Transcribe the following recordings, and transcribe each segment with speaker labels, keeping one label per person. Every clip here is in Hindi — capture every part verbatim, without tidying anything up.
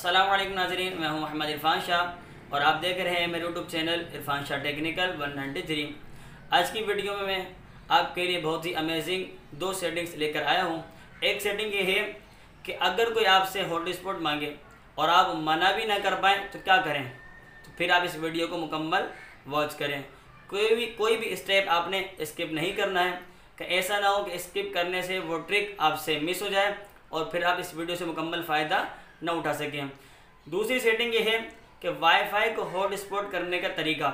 Speaker 1: अस्सलाम वालेकुम नाज़रीन, मैं हूं मोहम्मद इरफान शाह और आप देख रहे हैं मेरे YouTube channel Irfan Shah technical one ninety three. आज की वीडियो में मैं आपके लिए बहुत ही अमेजिंग दो सेटिंग्स लेकर आया हूं। एक सेटिंग ये है कि अगर कोई आपसे हॉटस्पॉट मांगे और आप मना भी ना कर पाएँ तो क्या करें, तो फिर आप इस वीडियो को मुकम्मल वॉच करें। कोई भी कोई भी स्टेप आपने स्किप नहीं करना है कि ऐसा ना हो कि स्किप करने से वो ट्रिक आपसे मिस हो जाए और फिर आप इस वीडियो से मुकम्मल फ़ायदा न उठा सकें। दूसरी सेटिंग ये है कि वाईफाई को हॉटस्पॉट करने का तरीका।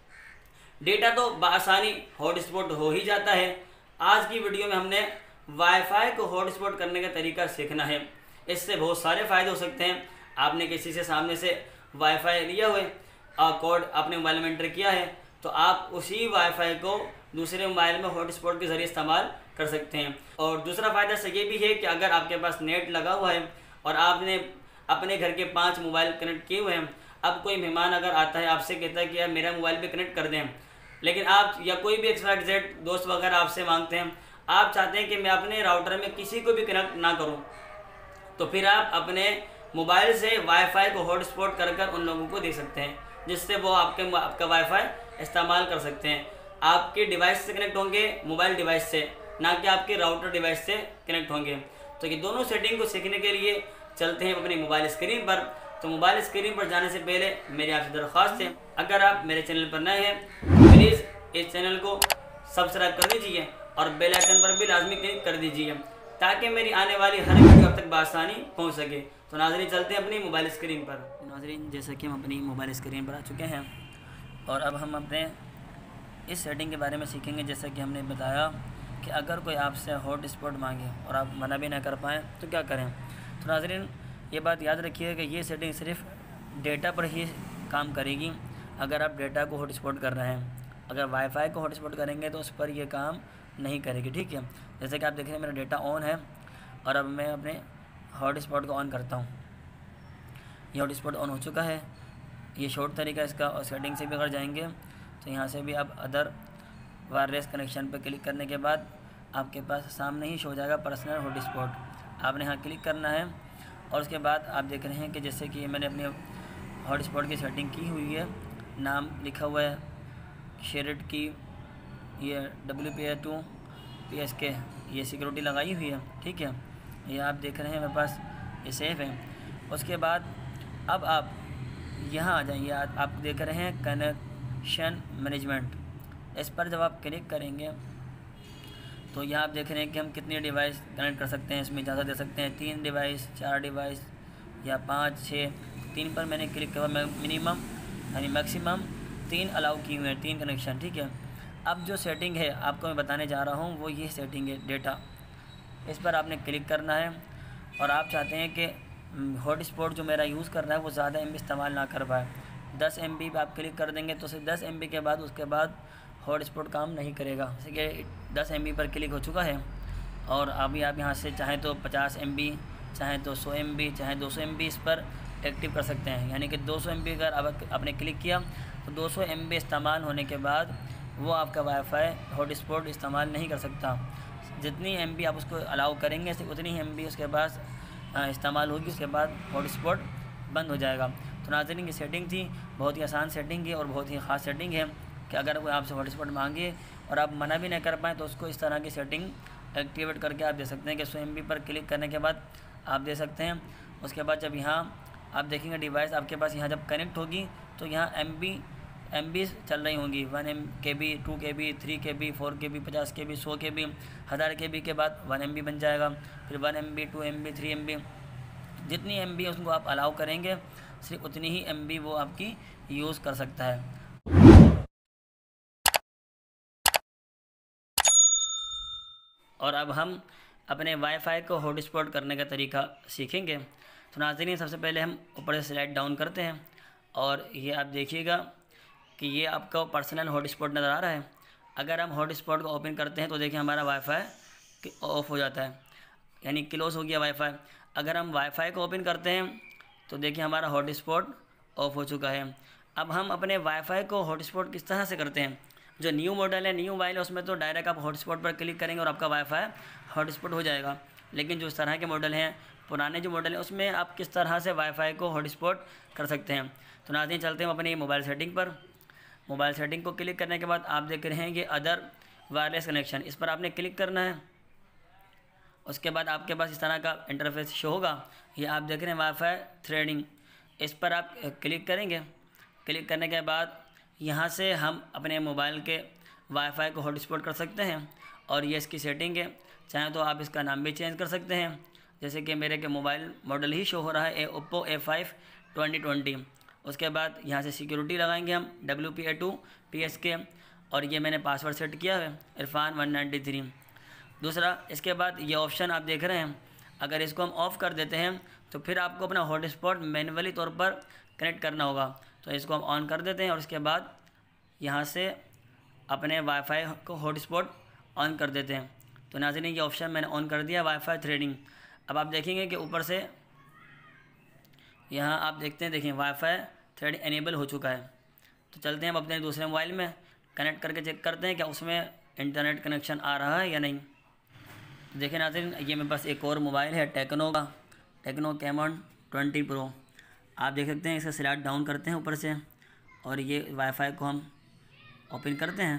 Speaker 1: डेटा तो बआसानी हॉटस्पॉट हो ही जाता है। आज की वीडियो में हमने वाईफाई को हॉटस्पॉट करने का तरीका सीखना है। इससे बहुत सारे फ़ायदे हो सकते हैं। आपने किसी से सामने से वाईफाई लिया हुए और कोड आपने मोबाइल में एंटर किया है तो आप उसी वाईफाई को दूसरे मोबाइल में हॉटस्पॉट के ज़रिए इस्तेमाल कर सकते हैं। और दूसरा फ़ायदा से ये भी है कि अगर आपके पास नेट लगा हुआ है और आपने अपने घर के पांच मोबाइल कनेक्ट किए हुए हैं, अब कोई मेहमान अगर आता है आपसे कहता है कि यार मेरा मोबाइल पे कनेक्ट कर दें, लेकिन आप या कोई भी एक्स वाई जेड दोस्त वगैरह आपसे मांगते हैं, आप चाहते हैं कि मैं अपने राउटर में किसी को भी कनेक्ट ना करूं, तो फिर आप अपने मोबाइल से वाईफाई को हॉटस्पॉट कर कर उन लोगों को दे सकते हैं, जिससे वो आपके आपका वाईफाई इस्तेमाल कर सकते हैं। आपके डिवाइस से कनेक्ट होंगे, मोबाइल डिवाइस से, ना कि आपके राउटर डिवाइस से कनेक्ट होंगे। तो ये दोनों सेटिंग को सीखने के लिए चलते हैं अपनी मोबाइल स्क्रीन पर। तो मोबाइल स्क्रीन पर जाने से पहले मेरी आपसे दरख्वास्त है, अगर आप मेरे चैनल पर नए हैं प्लीज़ इस चैनल को सब्सक्राइब कर दीजिए और बेल आइकन पर भी लाजमी क्लिक कर दीजिए ताकि मेरी आने वाली हर वीडियो अब तक बआसानी पहुंच सके। तो नाज़रीन चलते हैं अपनी मोबाइल स्क्रीन पर। नाज़रीन जैसा कि हम अपनी मोबाइल स्क्रीन पर आ चुके हैं और अब हम अपने इस सेटिंग के बारे में सीखेंगे। जैसा कि हमने बताया कि अगर कोई आपसे हॉटस्पॉट मांगे और आप मना भी ना कर पाएँ तो क्या करें। तो नाज़रीन ये बात याद रखिए कि ये सेटिंग सिर्फ डेटा पर ही काम करेगी। अगर आप डेटा को हॉटस्पॉट कर रहे हैं, अगर वाईफाई को हॉटस्पॉट करेंगे तो उस पर ये काम नहीं करेगी, ठीक है। जैसे कि आप देख रहे हैं मेरा डेटा ऑन है और अब मैं अपने हॉटस्पॉट को ऑन करता हूँ। ये हॉटस्पॉट ऑन हो चुका है। ये शॉर्ट तरीका इसका। और सेटिंग से भी अगर जाएंगे तो यहाँ से भी आप अदर वायरलेस कनेक्शन पर क्लिक करने के बाद आपके पास सामने ही शो हो जाएगा पर्सनल हॉटस्पॉट। आपने यहाँ क्लिक करना है और उसके बाद आप देख रहे हैं कि जैसे कि मैंने अपने हॉटस्पॉट की सेटिंग की हुई है, नाम लिखा हुआ है शेयर्ड की, ये W P A two P S K, ये सिक्योरिटी लगाई हुई है, ठीक है। ये आप देख रहे हैं मेरे पास ये सेफ़ है। उसके बाद अब आप यहाँ आ जाइए। आप देख रहे हैं कनेक्शन मैनेजमेंट, इस पर जब आप क्लिक करेंगे तो यहाँ आप देख रहे हैं कि हम कितने डिवाइस कनेक्ट कर सकते हैं। इसमें इजाज़त दे सकते हैं तीन डिवाइस, चार डिवाइस या पाँच, छः। तीन पर मैंने क्लिक किया, मैं मिनिमम यानी मैक्सिमम तीन अलाउ किए हुए हैं, तीन कनेक्शन, ठीक है। अब जो सेटिंग है आपको मैं बताने जा रहा हूँ वो ये सेटिंग है डेटा। इस पर आपने क्लिक करना है और आप चाहते हैं कि हॉटस्पॉट जो मेरा यूज़ कर रहा है वो ज़्यादा एम बी इस्तेमाल ना कर पाए। दस एम बी पर आप क्लिक कर देंगे तो सिर्फ दस एम बी के बाद उसके बाद हॉटस्पॉट काम नहीं करेगा। जैसे कि दस एम बी पर क्लिक हो चुका है और अभी आप यहाँ से चाहें तो पचास एम बी, चाहें तो सौ एम बी, चाहें दो सौ एम बी इस पर एक्टिव कर सकते हैं। यानी कि दो सौ एम बी अगर आप आपने क्लिक किया तो दो सौ एम बी इस्तेमाल होने के बाद वो आपका वाईफाई हॉटस्पॉट इस्तेमाल नहीं कर सकता। जितनी एम बी आप उसको अलाउ करेंगे सिर्फ उतनी ही एम बी उसके पास इस्तेमाल होगी, उसके बाद हॉटस्पॉट बंद हो जाएगा। तो नाज़रीन की सेटिंग थी, बहुत ही आसान सेटिंग है और बहुत ही ख़ास सेटिंग है कि अगर कोई आपसे हॉटस्पॉट मांगे और आप मना भी नहीं कर पाएँ तो उसको इस तरह की सेटिंग एक्टिवेट करके आप दे सकते हैं कि सौ एम बी पर क्लिक करने के बाद आप दे सकते हैं। उसके बाद जब यहाँ आप देखेंगे डिवाइस आपके पास यहाँ जब कनेक्ट होगी तो यहाँ एम बी एम बी चल रही होंगी, one M K B, two K B, three K B, four K B, पचास के बी, सौ के बी, हज़ार के बी के बाद वन एम बी बन जाएगा। फिर one M B, two M B, three M B, जितनी एम बी उसको आप अलाउ करेंगे सिर्फ उतनी ही एम बी वो आपकी यूज़ कर सकता है। और अब हम अपने वाईफाई को हॉटस्पॉट करने का तरीका सीखेंगे। तो नाज़रीन सबसे पहले हम ऊपर से स्लाइड डाउन करते हैं और ये आप देखिएगा कि ये आपका पर्सनल हॉटस्पॉट नज़र आ रहा है। अगर हम हॉटस्पॉट को ओपन करते हैं तो देखिए हमारा वाईफाई ऑफ हो जाता है, यानी क्लोज़ हो गया वाईफाई। अगर हम वाईफाई को ओपन करते हैं तो देखिए हमारा हॉटस्पॉट ऑफ हो चुका है। अब हम अपने वाईफाई को हॉटस्पॉट किस तरह से करते हैं। जो न्यू मॉडल है, न्यू मोबाइल है, उसमें तो डायरेक्ट आप हॉटस्पॉट पर क्लिक करेंगे और आपका वाईफाई हॉटस्पॉट हो जाएगा। लेकिन जो इस तरह के मॉडल हैं पुराने जो मॉडल है उसमें आप किस तरह से वाईफाई को हॉटस्पॉट कर सकते हैं। तो नाज़रीन चलते हैं अपनी मोबाइल सेटिंग पर। मोबाइल सेटिंग को क्लिक करने के बाद आप देख रहे हैं कि अदर वायरलेस कनेक्शन, इस पर आपने क्लिक करना है। उसके बाद आपके पास इस तरह का इंटरफेस शो होगा। ये आप देख रहे हैं वाईफाई थ्रेडिंग, इस पर आप क्लिक करेंगे। क्लिक करने के बाद यहाँ से हम अपने मोबाइल के वाईफाई को हॉटस्पॉट कर सकते हैं और ये इसकी सेटिंग है। चाहे तो आप इसका नाम भी चेंज कर सकते हैं, जैसे कि मेरे के मोबाइल मॉडल ही शो हो रहा है A Oppo A five twenty twenty. उसके बाद यहाँ से सिक्योरिटी लगाएंगे हम W P A two P S K, और ये मैंने पासवर्ड सेट किया है इरफान वन नाइन्टी थ्री। दूसरा, इसके बाद ये ऑप्शन आप देख रहे हैं, अगर इसको हम ऑफ़ कर देते हैं तो फिर आपको अपना हॉटस्पॉट मैन्युअली तौर पर कनेक्ट करना होगा। तो इसको हम ऑन कर देते हैं और उसके बाद यहाँ से अपने वाईफाई को हॉटस्पॉट ऑन कर देते हैं। तो नाज़रीन ये ऑप्शन मैंने ऑन कर दिया वाईफाई थ्रेडिंग। अब आप देखेंगे कि ऊपर से यहाँ आप देखते हैं, देखें वाईफाई थ्रेड एनेबल हो चुका है। तो चलते हैं हम अपने दूसरे मोबाइल में कनेक्ट करके चेक करते हैं क्या उसमें इंटरनेट कनेक्शन आ रहा है या नहीं। तो देखें नाज़रीन, ये मेरे पास एक और मोबाइल है टेक्नो का, टेक्नो कैमॉन ट्वेंटी प्रो। आप देख सकते हैं, इसे स्लाइड डाउन करते हैं ऊपर से और ये वाईफाई को हम ओपन करते हैं।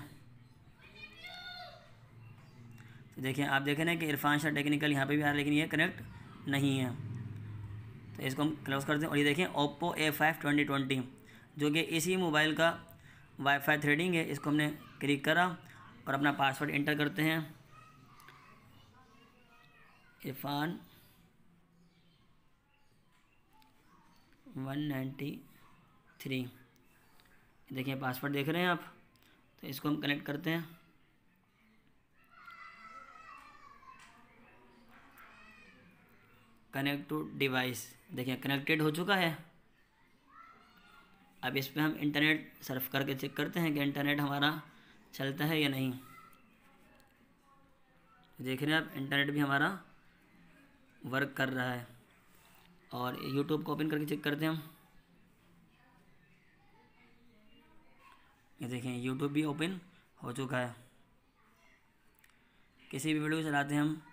Speaker 1: तो देखें, आप देखें ना कि इरफान शाह टेक्निकल यहाँ पे भी आ रहा है, लेकिन ये कनेक्ट नहीं है। तो इसको हम क्लोज करते हैं और ये देखें Oppo A five twenty twenty, जो कि इसी मोबाइल का वाईफाई थ्रेडिंग है। इसको हमने क्लिक करा और अपना पासवर्ड इंटर करते हैं इरफान वन नाइन्टी थ्री। देखिए पासवर्ड देख रहे हैं आप। तो इसको हम कनेक्ट करते हैं। कनेक्ट टू डिवाइस, देखिए कनेक्टेड हो चुका है। अब इस पर हम इंटरनेट सर्फ करके चेक करते हैं कि इंटरनेट हमारा चलता है या नहीं। देख रहे हैं आप, इंटरनेट भी हमारा वर्क कर रहा है। और यूट्यूब को ओपन करके चेक करते हैं हम। ये देखें यूट्यूब भी ओपन हो चुका है। किसी भी वीडियो चलाते हैं हम,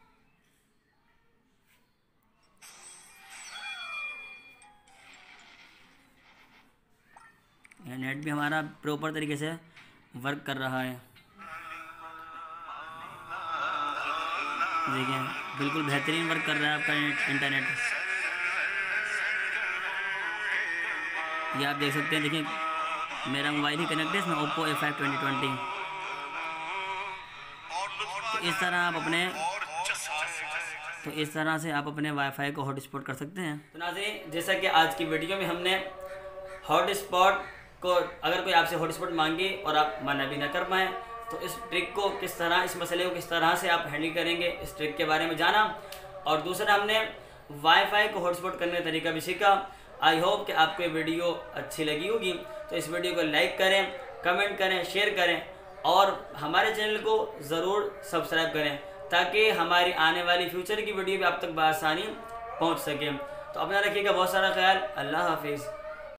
Speaker 1: यह नेट भी हमारा प्रॉपर तरीके से वर्क कर रहा है। देखिए बिल्कुल बेहतरीन वर्क कर रहा है आपका इंटरनेट। ये आप देख सकते हैं, देखिए मेरा मोबाइल ही कनेक्ट है इसमें Oppo A five twenty twenty. तो इस तरह आप अपने तो इस तरह से आप अपने वाईफाई को हॉटस्पॉट कर सकते हैं। तो नाज़रीन, जैसा कि आज की वीडियो में हमने हॉटस्पॉट को, अगर कोई आपसे हॉटस्पॉट मांगे और आप मना भी ना कर पाएँ, तो इस ट्रिक को किस तरह, इस मसले को किस तरह से आप हैंडल करेंगे, इस ट्रिक के बारे में जाना। और दूसरा, हमने वाईफाई को हॉटस्पॉट करने का तरीका भी सीखा। आई होप कि आपको ये वीडियो अच्छी लगी होगी। तो इस वीडियो को लाइक करें, कमेंट करें, शेयर करें और हमारे चैनल को ज़रूर सब्सक्राइब करें, ताकि हमारी आने वाली फ्यूचर की वीडियो भी आप तक बआसानी पहुँच सके। तो अपना रखिएगा बहुत सारा ख्याल। अल्लाह हाफिज़।